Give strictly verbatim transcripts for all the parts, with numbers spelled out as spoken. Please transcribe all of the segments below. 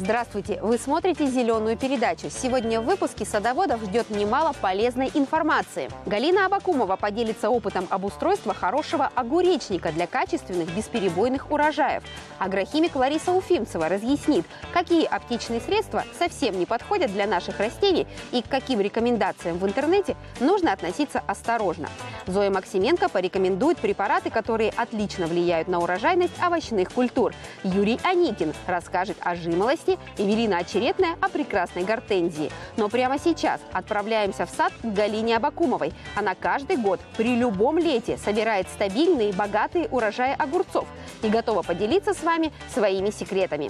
Здравствуйте! Вы смотрите «Зеленую передачу». Сегодня в выпуске садоводов ждет немало полезной информации. Галина Абакумова поделится опытом обустройства хорошего огуречника для качественных бесперебойных урожаев. Агрохимик Лариса Уфимцева разъяснит, какие аптечные средства совсем не подходят для наших растений и к каким рекомендациям в интернете нужно относиться осторожно. Зоя Максименко порекомендует препараты, которые отлично влияют на урожайность овощных культур. Юрий Аникин расскажет о жимолости, Эвелина Очеретная о прекрасной гортензии. Но прямо сейчас отправляемся в сад к Галине Абакумовой. Она каждый год при любом лете собирает стабильные, богатые урожаи огурцов и готова поделиться с вами своими секретами.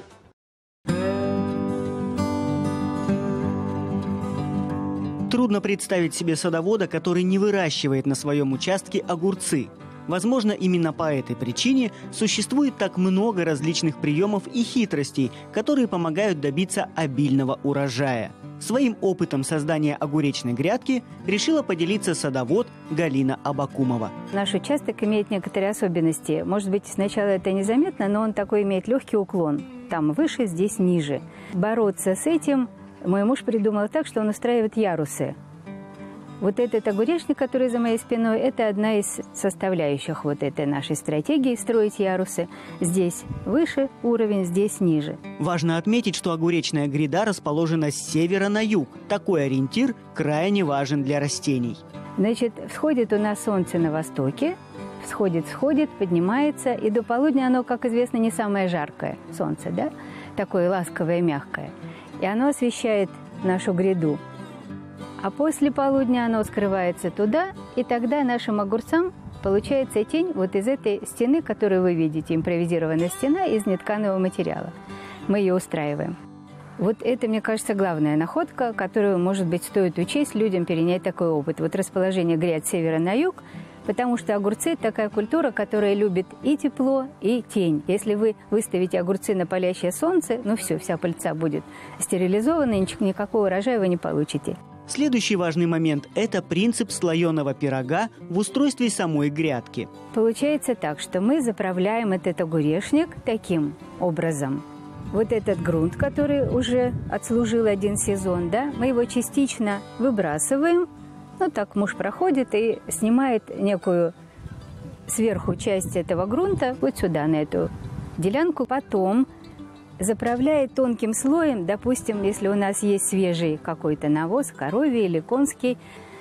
Трудно представить себе садовода, который не выращивает на своем участке огурцы. Возможно, именно по этой причине существует так много различных приемов и хитростей, которые помогают добиться обильного урожая. Своим опытом создания огуречной грядки решила поделиться садовод Галина Абакумова. Наш участок имеет некоторые особенности. Может быть, сначала это незаметно, но он такой имеет легкий уклон. Там выше, здесь ниже. Бороться с этим мой муж придумал так, что он устраивает ярусы. Вот этот огуречник, который за моей спиной, это одна из составляющих вот этой нашей стратегии – строить ярусы. Здесь выше уровень, здесь ниже. Важно отметить, что огуречная гряда расположена с севера на юг. Такой ориентир крайне важен для растений. Значит, всходит у нас солнце на востоке, всходит, всходит, поднимается, и до полудня оно, как известно, не самое жаркое солнце, да? Такое ласковое, мягкое. И оно освещает нашу гряду. А после полудня оно скрывается туда, и тогда нашим огурцам получается тень вот из этой стены, которую вы видите, импровизированная стена из нетканого материала. Мы ее устраиваем. Вот это, мне кажется, главная находка, которую, может быть, стоит учесть людям перенять такой опыт. Вот расположение гряд с севера на юг, потому что огурцы – это такая культура, которая любит и тепло, и тень. Если вы выставите огурцы на палящее солнце, ну все, вся пыльца будет стерилизована, и никакого урожая вы не получите. Следующий важный момент – это принцип слоеного пирога в устройстве самой грядки. Получается так, что мы заправляем этот огурешник таким образом. Вот этот грунт, который уже отслужил один сезон, да, мы его частично выбрасываем. Ну так муж проходит и снимает некую сверху часть этого грунта вот сюда, на эту делянку. Потом заправляет тонким слоем, допустим, если у нас есть свежий какой-то навоз, коровий или конский,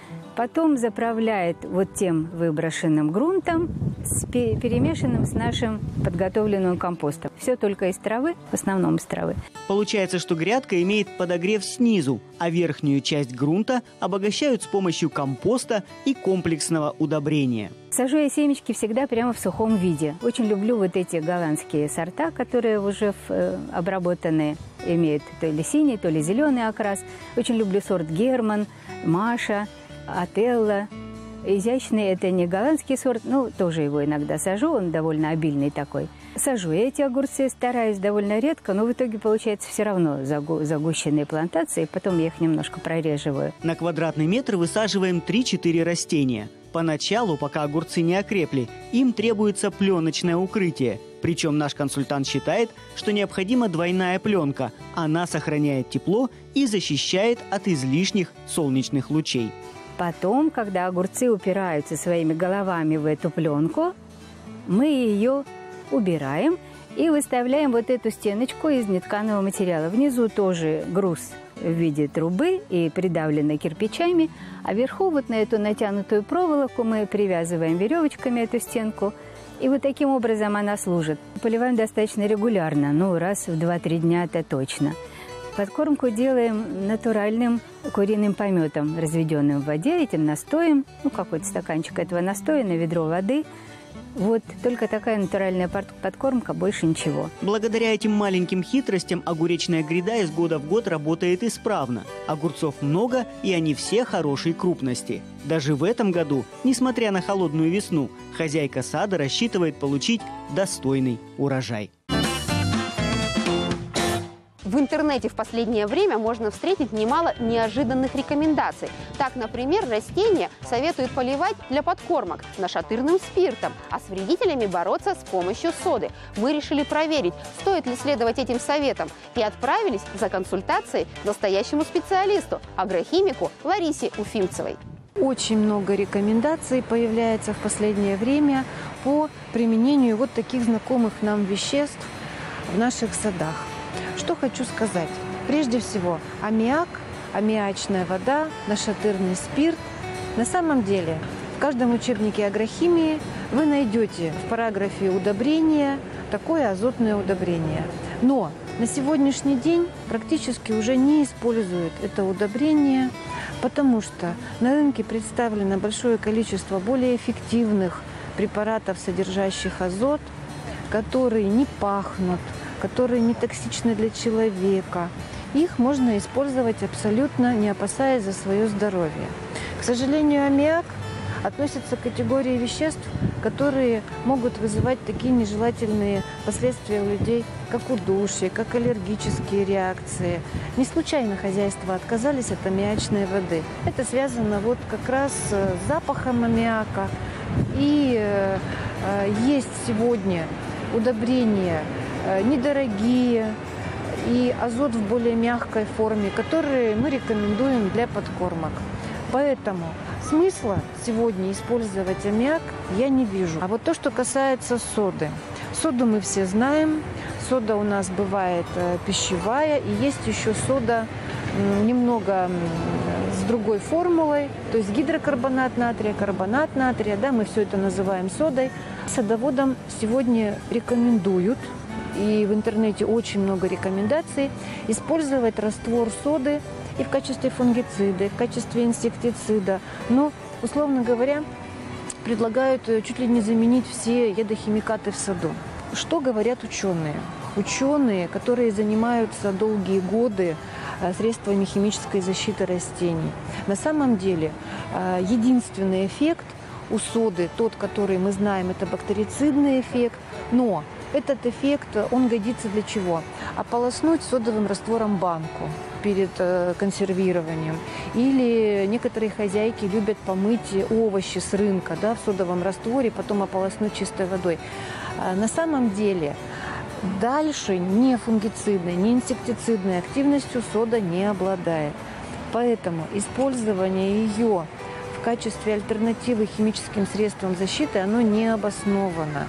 потом заправляет вот тем выброшенным грунтом, с, перемешанным с нашим подготовленным компостом. Все только из травы, в основном из травы. Получается, что грядка имеет подогрев снизу, а верхнюю часть грунта обогащают с помощью компоста и комплексного удобрения. Сажу я семечки всегда прямо в сухом виде. Очень люблю вот эти голландские сорта, которые уже э, обработанные, имеют то ли синий, то ли зеленый окрас. Очень люблю сорт Герман, Маша, Отелло. Изящный – это не голландский сорт, но тоже его иногда сажу, он довольно обильный такой. Сажу я эти огурцы, стараюсь довольно редко, но в итоге получается все равно загущенные плантации, потом я их немножко прореживаю. На квадратный метр высаживаем три-четыре растения. Поначалу, пока огурцы не окрепли, им требуется пленочное укрытие. Причем наш консультант считает, что необходима двойная пленка. Она сохраняет тепло и защищает от излишних солнечных лучей. Потом, когда огурцы упираются своими головами в эту пленку, мы ее убираем и выставляем вот эту стеночку из нетканого материала. Внизу тоже груз в виде трубы и придавлено кирпичами, а вверху вот на эту натянутую проволоку мы привязываем веревочками эту стенку, и вот таким образом она служит. Поливаем достаточно регулярно, ну раз в два-три дня это точно. Подкормку делаем натуральным куриным пометом, разведенным в воде, этим настоем, ну какой-то стаканчик этого настоя на ведро воды. Вот только такая натуральная подкормка, больше ничего. Благодаря этим маленьким хитростям огуречная гряда из года в год работает исправно. Огурцов много, и они все хорошей крупности. Даже в этом году, несмотря на холодную весну, хозяйка сада рассчитывает получить достойный урожай. В В интернете в последнее время можно встретить немало неожиданных рекомендаций. Так, например, растения советуют поливать для подкормок нашатырным спиртом, а с вредителями бороться с помощью соды. Мы решили проверить, стоит ли следовать этим советам, и отправились за консультацией к настоящему специалисту, агрохимику Ларисе Уфимцевой. Очень много рекомендаций появляется в последнее время по применению вот таких знакомых нам веществ в наших садах. Что хочу сказать. Прежде всего, аммиак, аммиачная вода, нашатырный спирт. На самом деле, в каждом учебнике агрохимии вы найдете в параграфе удобрения такое азотное удобрение. Но на сегодняшний день практически уже не используют это удобрение, потому что на рынке представлено большое количество более эффективных препаратов, содержащих азот, которые не пахнут, которые не токсичны для человека. Их можно использовать абсолютно не опасаясь за свое здоровье. К сожалению, аммиак относится к категории веществ, которые могут вызывать такие нежелательные последствия у людей, как удушье, как аллергические реакции. Не случайно хозяйства отказались от аммиачной воды. Это связано вот как раз с запахом аммиака. И э, есть сегодня удобрения э, недорогие и азот в более мягкой форме, которые мы рекомендуем для подкормок. Поэтому смысла сегодня использовать аммиак я не вижу. А вот то, что касается соды. Соду мы все знаем. Сода у нас бывает э, пищевая, и есть еще сода э, немного э, с другой формулой, то есть гидрокарбонат натрия, карбонат натрия, да, мы все это называем содой. Садоводам сегодня рекомендуют, и в интернете очень много рекомендаций, использовать раствор соды и в качестве фунгицида, и в качестве инсектицида. Но, условно говоря, предлагают чуть ли не заменить все ядохимикаты в саду. Что говорят ученые? Ученые, которые занимаются долгие годы средствами химической защиты растений. На самом деле, единственный эффект у соды, тот, который мы знаем, это бактерицидный эффект, но этот эффект, он годится для чего? Ополоснуть содовым раствором банку перед консервированием. Или некоторые хозяйки любят помыть овощи с рынка, да, в содовом растворе, потом ополоснуть чистой водой. На самом деле дальше ни фунгицидной, ни инсектицидной активностью сода не обладает. Поэтому использование ее в качестве альтернативы химическим средствам защиты, оно не обосновано.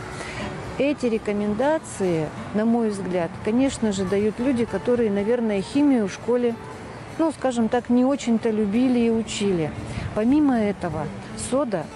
Эти рекомендации, на мой взгляд, конечно же, дают люди, которые, наверное, химию в школе, ну, скажем так, не очень-то любили и учили. Помимо этого, сода,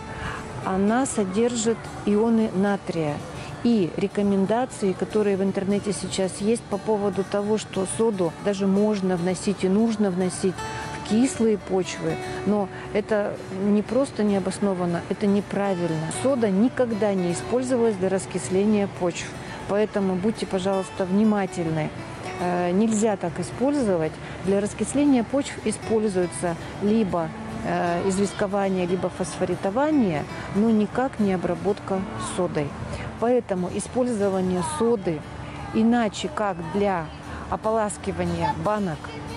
она содержит ионы натрия. И рекомендации, которые в интернете сейчас есть по поводу того, что соду даже можно вносить и нужно вносить в кислые почвы, но это не просто необоснованно, это неправильно. Сода никогда не использовалась для раскисления почв, поэтому будьте, пожалуйста, внимательны. Нельзя так использовать. Для раскисления почв используется либо известкование, либо фосфоритование, но никак не обработка содой. Поэтому использование соды иначе как для ополаскивания банок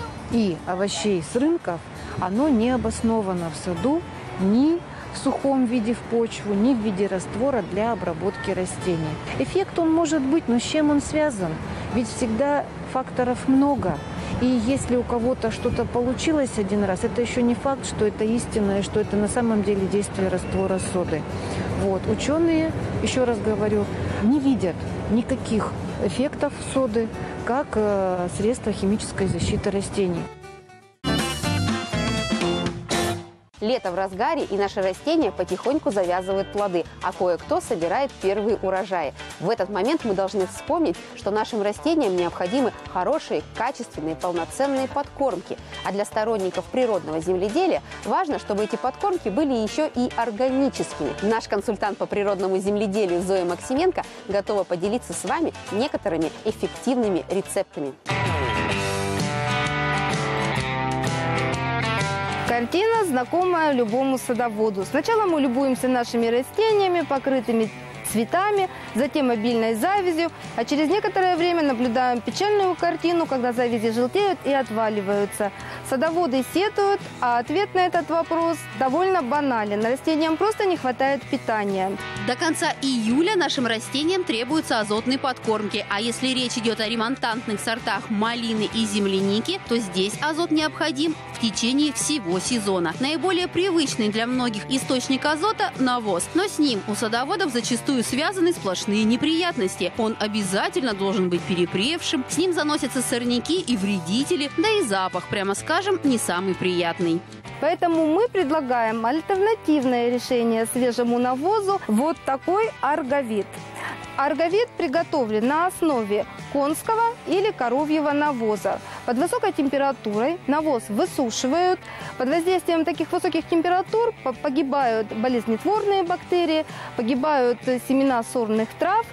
и овощей с рынков, оно не обосновано в саду ни в сухом виде в почву, ни в виде раствора для обработки растений. Эффект он может быть, но с чем он связан? Ведь всегда факторов много. И если у кого-то что-то получилось один раз, это еще не факт, что это истинное, что это на самом деле действие раствора соды. Вот. Ученые, еще раз говорю, не видят никаких эффектов соды как э, средство химической защиты растений. Лето в разгаре, и наши растения потихоньку завязывают плоды, а кое-кто собирает первые урожаи. В этот момент мы должны вспомнить, что нашим растениям необходимы хорошие, качественные, полноценные подкормки. А для сторонников природного земледелия важно, чтобы эти подкормки были еще и органическими. Наш консультант по природному земледелию Зоя Максименко готова поделиться с вами некоторыми эффективными рецептами. Картина, знакомая любому садоводу. Сначала мы любуемся нашими растениями, покрытыми цветами, затем обильной завязью, а через некоторое время наблюдаем печальную картину, когда завязи желтеют и отваливаются. Садоводы сетуют, а ответ на этот вопрос довольно банален. Растениям просто не хватает питания. До конца июля нашим растениям требуются азотные подкормки, а если речь идет о ремонтантных сортах малины и земляники, то здесь азот необходим в течение всего сезона. Наиболее привычный для многих источник азота – навоз, но с ним у садоводов зачастую связаны сплошные неприятности. Он обязательно должен быть перепревшим, с ним заносятся сорняки и вредители, да и запах, прямо скажем, не самый приятный. Поэтому мы предлагаем альтернативное решение свежему навозу – вот такой Арговит. Арговит приготовлен на основе конского или коровьего навоза. Под высокой температурой навоз высушивают. Под воздействием таких высоких температур погибают болезнетворные бактерии, погибают семена сорных трав.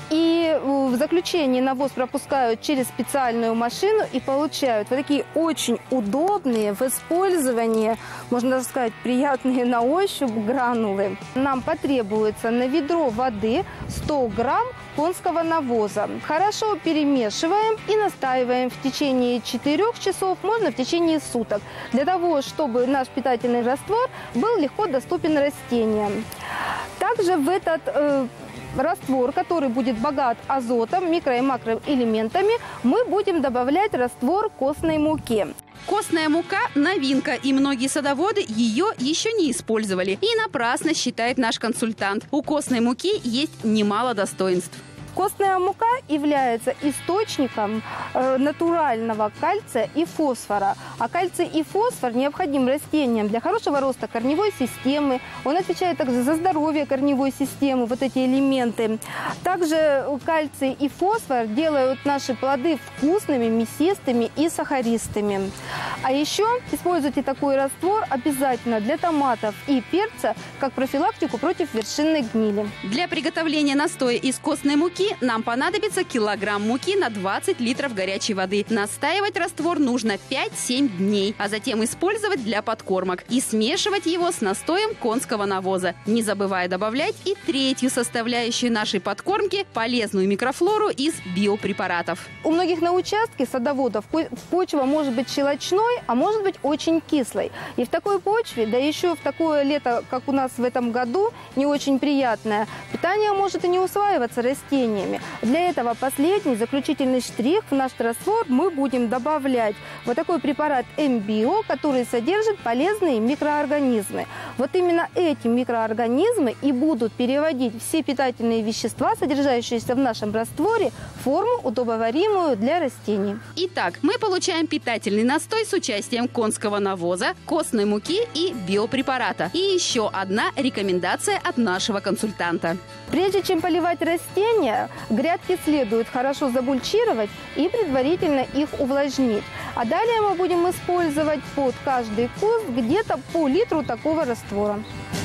И в заключение навоз пропускают через специальную машину и получают вот такие очень удобные в использовании, можно даже сказать, приятные на ощупь гранулы. Нам потребуется на ведро воды сто грамм конского навоза. Хорошо перемешиваем и настаиваем в течение четырёх часов, можно в течение суток, для того, чтобы наш питательный раствор был легко доступен растениям. Также в этот э, раствор, который будет богат азотом, микро- и макроэлементами, мы будем добавлять раствор костной муки. Костная мука – новинка, и многие садоводы ее еще не использовали. И напрасно, считает наш консультант. У костной муки есть немало достоинств. Костная мука является источником э, натурального кальция и фосфора. А кальций и фосфор необходим растениям для хорошего роста корневой системы. Он отвечает также за здоровье корневой системы, вот эти элементы. Также кальций и фосфор делают наши плоды вкусными, мясистыми и сахаристыми. А еще используйте такой раствор обязательно для томатов и перца, как профилактику против вершинной гнили. Для приготовления настоя из костной муки нам понадобится килограмм муки на двадцать литров горячей воды. Настаивать раствор нужно пять-семь дней, а затем использовать для подкормок и смешивать его с настоем конского навоза, не забывая добавлять и третью составляющую нашей подкормки – полезную микрофлору из биопрепаратов. У многих на участке садоводов почва может быть щелочной, а может быть очень кислой. И в такой почве, да еще в такое лето, как у нас в этом году, не очень приятное, питание может и не усваиваться растениями. Для этого последний заключительный штрих в наш раствор мы будем добавлять вот такой препарат М-Био, который содержит полезные микроорганизмы. Вот именно эти микроорганизмы и будут переводить все питательные вещества, содержащиеся в нашем растворе, в форму, удобоваримую для растений. Итак, мы получаем питательный настой с участием конского навоза, костной муки и биопрепарата. И еще одна рекомендация от нашего консультанта. Прежде чем поливать растения, грядки следует хорошо забульчировать и предварительно их увлажнить. А далее мы будем использовать под каждый куст где-то по литру такого раствора.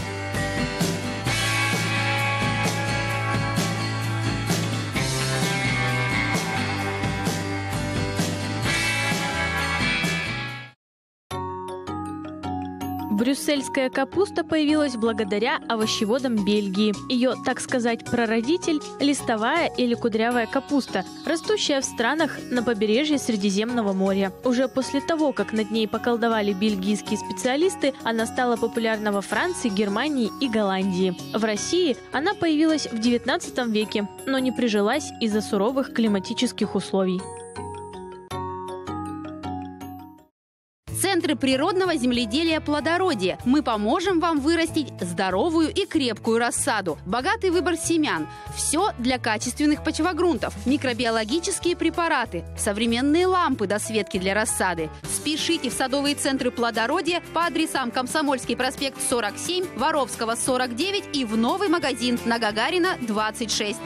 Брюссельская капуста появилась благодаря овощеводам Бельгии. Ее, так сказать, прародитель – листовая или кудрявая капуста, растущая в странах на побережье Средиземного моря. Уже после того, как над ней поколдовали бельгийские специалисты, она стала популярна во Франции, Германии и Голландии. В России она появилась в девятнадцатом веке, но не прижилась из-за суровых климатических условий. Центры природного земледелия «Плодородие». Мы поможем вам вырастить здоровую и крепкую рассаду. Богатый выбор семян. Все для качественных почвогрунтов. Микробиологические препараты. Современные лампы досветки для рассады. Спешите в садовые центры «Плодородие» по адресам Комсомольский проспект сорок семь, Воровского сорок девять и в новый магазин на Гагарина двадцать шесть.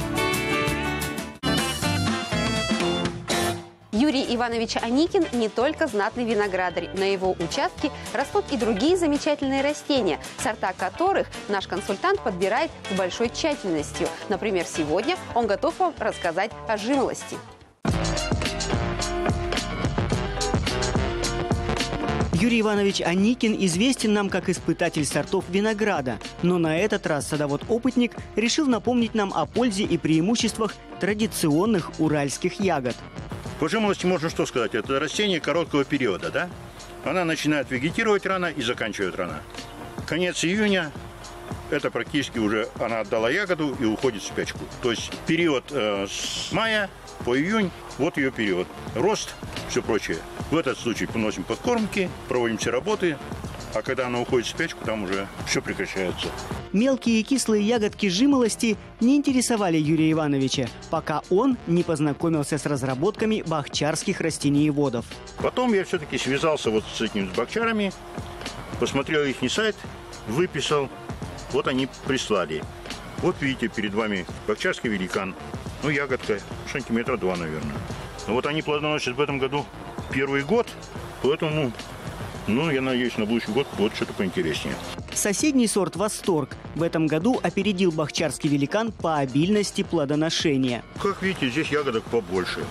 Юрий Иванович Аникин не только знатный виноградарь. На его участке растут и другие замечательные растения, сорта которых наш консультант подбирает с большой тщательностью. Например, сегодня он готов вам рассказать о жимолости. Юрий Иванович Аникин известен нам как испытатель сортов винограда, но на этот раз садовод-опытник решил напомнить нам о пользе и преимуществах традиционных уральских ягод. По жимолости можно что сказать? Это растение короткого периода, да? Она начинает вегетировать рано и заканчивает рано. Конец июня – это практически уже она отдала ягоду и уходит в спячку. То есть период э, с мая по июнь – вот ее период. Рост, все прочее. В этот случай поносим подкормки, проводим все работы, а когда она уходит в спячку, там уже все прекращается. Мелкие и кислые ягодки жимолости не интересовали Юрия Ивановича, пока он не познакомился с разработками бахчарских растениеводов. Потом я все-таки связался вот с этими с бахчарами, посмотрел их сайт, выписал, вот они прислали. Вот видите, перед вами бахчарский великан. Ну, ягодка сантиметра два, наверное. Но вот они плодоносят в этом году первый год, поэтому, ну, я надеюсь, на будущий год будет что-то поинтереснее. Соседний сорт «Восторг» в этом году опередил бахчарский великан по обильности плодоношения. Как видите, здесь ягодок побольше.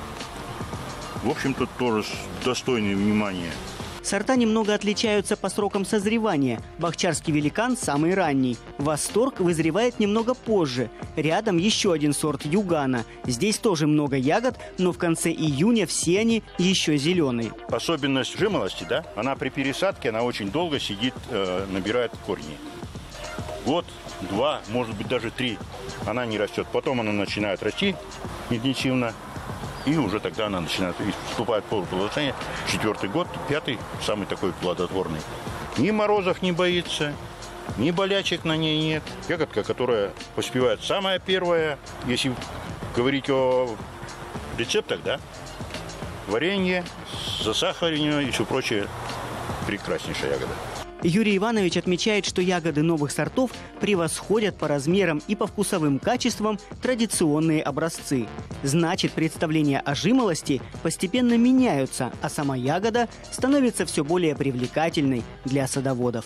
В общем-то, тоже достойное внимания. Сорта немного отличаются по срокам созревания. Бахчарский великан самый ранний. «Восторг» вызревает немного позже. Рядом еще один сорт «Югана». Здесь тоже много ягод, но в конце июня все они еще зеленые. Особенность жимолости, да, она при пересадке, она очень долго сидит, э, набирает корни. Год, два, может быть даже три она не растет. Потом она начинает расти интенсивно. И уже тогда она начинает, вступает в полуплодоношение. Четвертый год, пятый, самый такой плодотворный. Ни морозов не боится, ни болячек на ней нет. Ягодка, которая поспевает самая первая, если говорить о рецептах, да, варенье, засахаренное и все прочее, прекраснейшая ягода. Юрий Иванович отмечает, что ягоды новых сортов превосходят по размерам и по вкусовым качествам традиционные образцы. Значит, представления о жимолости постепенно меняются, а сама ягода становится все более привлекательной для садоводов.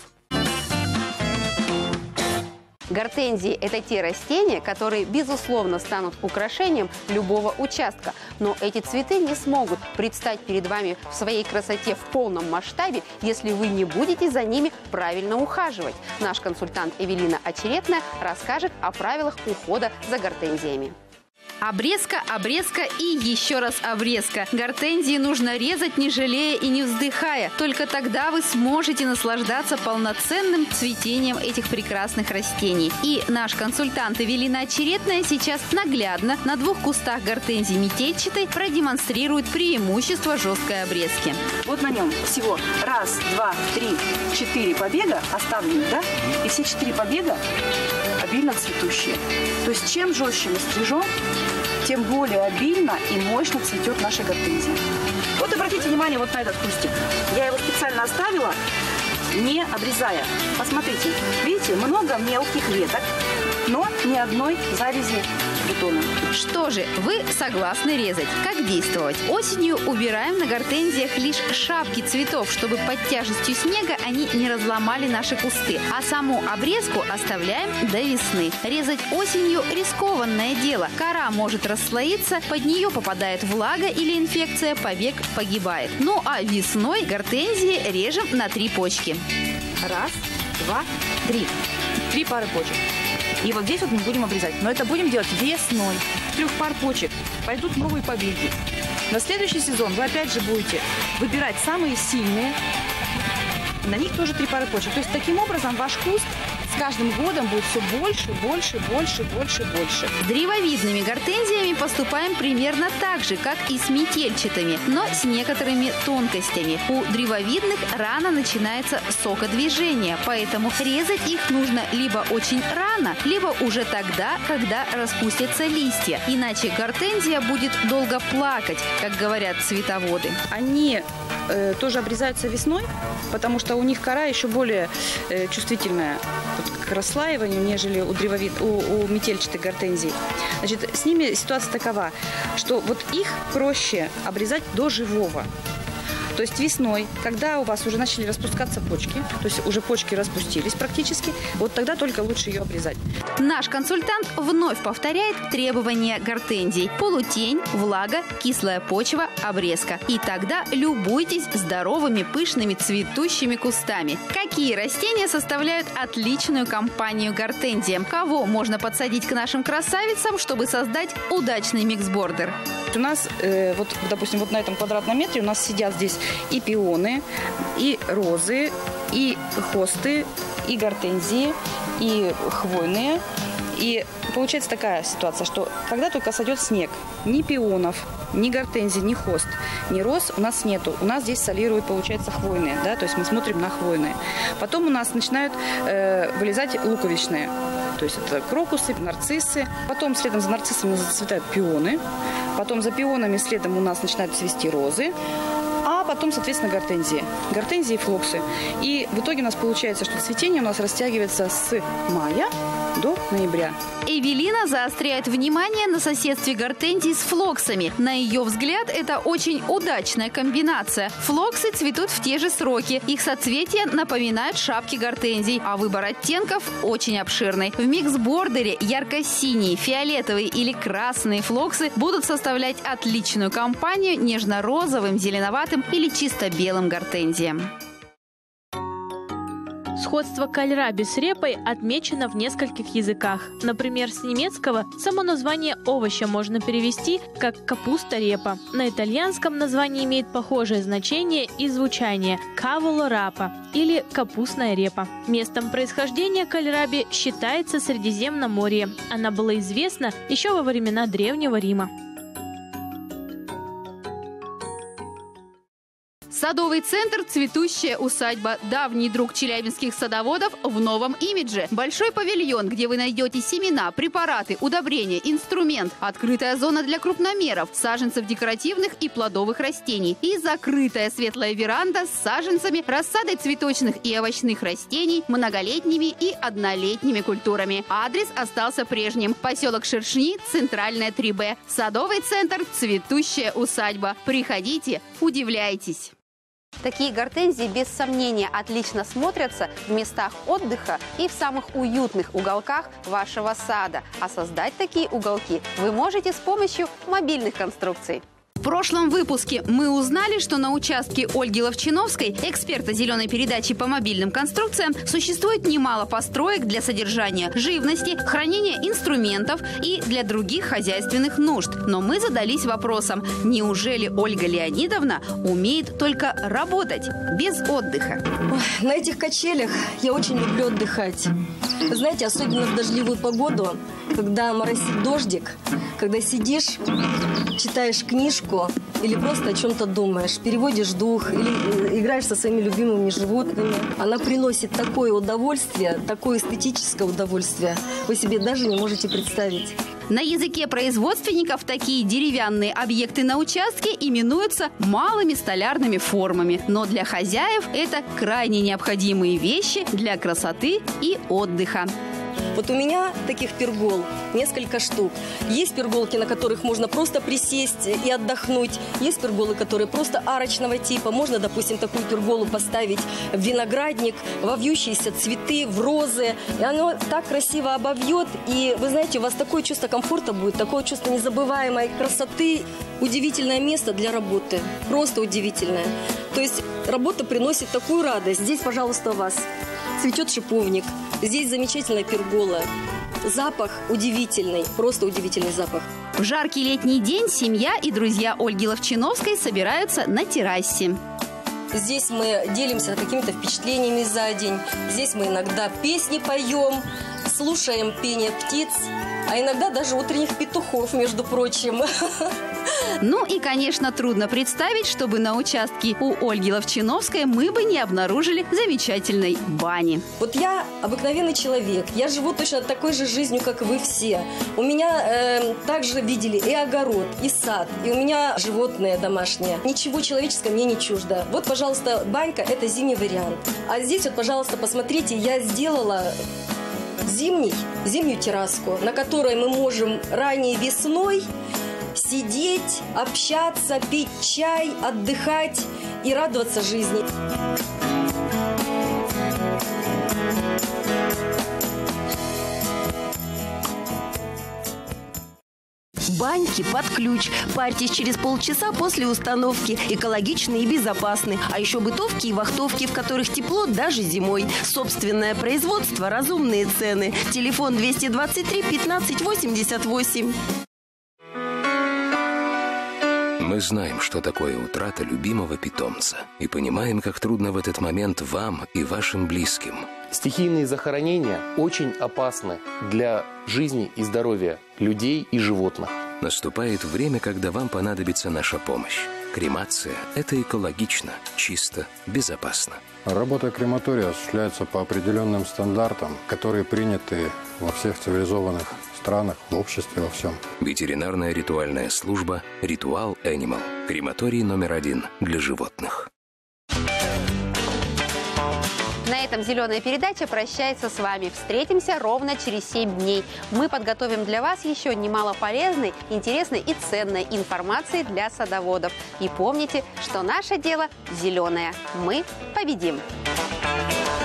Гортензии – это те растения, которые, безусловно, станут украшением любого участка. Но эти цветы не смогут предстать перед вами в своей красоте в полном масштабе, если вы не будете за ними правильно ухаживать. Наш консультант Эвелина Очеретная расскажет о правилах ухода за гортензиями. Обрезка, обрезка и еще раз обрезка. Гортензии нужно резать, не жалея и не вздыхая. Только тогда вы сможете наслаждаться полноценным цветением этих прекрасных растений. И наш консультант Эвелина Очеретная сейчас наглядно на двух кустах гортензии метельчатой продемонстрирует преимущество жесткой обрезки. Вот на нем всего раз, два, три, четыре побега оставлены, да? И все четыре побега обильно цветущие. То есть чем жестче мы стрижем, тем более обильно и мощно цветет наша гортензия. Вот обратите внимание вот на этот кустик. Я его специально оставила, не обрезая. Посмотрите, видите, много мелких веток, но ни одной завязи бутона. Что же, вы согласны резать? Как действовать? Осенью убираем на гортензиях лишь шапки цветов, чтобы под тяжестью снега они не разломали наши кусты. А саму обрезку оставляем до весны. Резать осенью – рискованное дело. Кора может расслоиться, под нее попадает влага или инфекция, побег погибает. Ну а весной гортензии режем на три почки. Раз, два, три. Три пары почек. И вот здесь вот мы будем обрезать. Но это будем делать весной. С трех пар почек пойдут новые побеги. На следующий сезон вы опять же будете выбирать самые сильные. На них тоже три пары почек. То есть таким образом ваш куст с каждым годом будет все больше, больше, больше, больше, больше. С древовидными гортензиями поступаем примерно так же, как и с метельчатыми, но с некоторыми тонкостями. У древовидных рано начинается сокодвижение, поэтому резать их нужно либо очень рано, либо уже тогда, когда распустятся листья. Иначе гортензия будет долго плакать, как говорят цветоводы. Они э, тоже обрезаются весной, потому что у них кора еще более э, чувствительная к расслаиванию, нежели у, древовид... у, у метельчатых гортензий. Значит, с ними ситуация такова, что вот их проще обрезать до живого. То есть весной, когда у вас уже начали распускаться почки, то есть уже почки распустились практически, вот тогда только лучше ее обрезать. Наш консультант вновь повторяет требования гортензий. Полутень, влага, кислая почва, обрезка. И тогда любуйтесь здоровыми, пышными, цветущими кустами. Какие растения составляют отличную компанию гортензиям? Кого можно подсадить к нашим красавицам, чтобы создать удачный миксбордер? У нас, э, вот, допустим, вот на этом квадратном метре у нас сидят здесь и пионы, и розы, и хосты, и гортензии, и хвойные. И получается такая ситуация, что когда только сойдет снег, ни пионов, ни гортензий, ни хост, ни роз у нас нету. У нас здесь солируют, получается, хвойные, да, то есть мы смотрим на хвойные. Потом у нас начинают э, вылезать луковичные. То есть это крокусы, нарциссы. Потом следом за нарциссами зацветают пионы. Потом за пионами следом у нас начинают цвести розы. А потом, соответственно, гортензии. Гортензии и флоксы. И в итоге у нас получается, что цветение у нас растягивается с мая до ноября. Эвелина заостряет внимание на соседстве гортензий с флоксами. На ее взгляд, это очень удачная комбинация. Флоксы цветут в те же сроки. Их соцветия напоминают шапки гортензий, а выбор оттенков очень обширный. В миксбордере ярко-синие, фиолетовые или красные флоксы будут составлять отличную компанию нежно-розовым, зеленоватым или чисто белым гортензиям. Сходство кальраби с репой отмечено в нескольких языках. Например, с немецкого само название овоща можно перевести как «капуста-репа». На итальянском название имеет похожее значение и звучание «каволо рапа» или «капустная репа». Местом происхождения кальраби считается Средиземноморье. Она была известна еще во времена Древнего Рима. Садовый центр «Цветущая усадьба». Давний друг челябинских садоводов в новом имидже. Большой павильон, где вы найдете семена, препараты, удобрения, инструмент. Открытая зона для крупномеров, саженцев декоративных и плодовых растений. И закрытая светлая веранда с саженцами, рассадой цветочных и овощных растений, многолетними и однолетними культурами. Адрес остался прежним. Поселок Шершни, Центральная три Б. Садовый центр «Цветущая усадьба». Приходите, удивляйтесь. Такие гортензии, без сомнения, отлично смотрятся в местах отдыха и в самых уютных уголках вашего сада. А создать такие уголки вы можете с помощью мобильных конструкций. В прошлом выпуске мы узнали, что на участке Ольги Ловчиновской, эксперта зеленой передачи по мобильным конструкциям, существует немало построек для содержания живности, хранения инструментов и для других хозяйственных нужд. Но мы задались вопросом, неужели Ольга Леонидовна умеет только работать без отдыха? Ой, на этих качелях я очень люблю отдыхать. Вы знаете, особенно в дождливую погоду, когда моросит дождик, когда сидишь, читаешь книжку или просто о чем-то думаешь, переводишь дух или играешь со своими любимыми животными. Она приносит такое удовольствие, такое эстетическое удовольствие, вы себе даже не можете представить. На языке производственников такие деревянные объекты на участке именуются малыми столярными формами. Но для хозяев это крайне необходимые вещи для красоты и отдыха. Вот у меня таких пергол несколько штук. Есть перголки, на которых можно просто присесть и отдохнуть. Есть перголы, которые просто арочного типа. Можно, допустим, такую перголу поставить в виноградник, во вьющиеся цветы, в розы. И оно так красиво обовьет. И вы знаете, у вас такое чувство комфорта будет, такое чувство незабываемой красоты. Удивительное место для работы. Просто удивительное. То есть работа приносит такую радость. Здесь, пожалуйста, у вас цветет шиповник. Здесь замечательная пергола. Запах удивительный, просто удивительный запах. В жаркий летний день семья и друзья Ольги Ловчиновской собираются на террасе. Здесь мы делимся какими-то впечатлениями за день. Здесь мы иногда песни поем, слушаем пение птиц, а иногда даже утренних петухов, между прочим. Ну и, конечно, трудно представить, чтобы на участке у Ольги Ловчиновской мы бы не обнаружили замечательной бани. Вот я обыкновенный человек, я живу точно такой же жизнью, как и вы все. У меня э, также видели и огород, и сад, и у меня животные домашние. Ничего человеческого мне не чуждо. Вот, пожалуйста, банька – это зимний вариант. А здесь вот, пожалуйста, посмотрите, я сделала зимний, зимнюю терраску, на которой мы можем ранней весной сидеть, общаться, пить чай, отдыхать и радоваться жизни. Баньки под ключ. Парьтесь через полчаса после установки. Экологичны и безопасны. А еще бытовки и вахтовки, в которых тепло даже зимой. Собственное производство, разумные цены. Телефон двести двадцать три пятнадцать восемьдесят восемь. Мы знаем, что такое утрата любимого питомца. И понимаем, как трудно в этот момент вам и вашим близким. Стихийные захоронения очень опасны для жизни и здоровья людей и животных. Наступает время, когда вам понадобится наша помощь. Кремация – это экологично, чисто, безопасно. Работа крематория осуществляется по определенным стандартам, которые приняты во всех цивилизованных странах, в обществе, во всем. Ветеринарная ритуальная служба «Ритуал Энимал». Крематорий номер один для животных. На этом «Зеленая передача» прощается с вами. Встретимся ровно через семь дней. Мы подготовим для вас еще немало полезной, интересной и ценной информации для садоводов. И помните, что наше дело зеленое. Мы победим!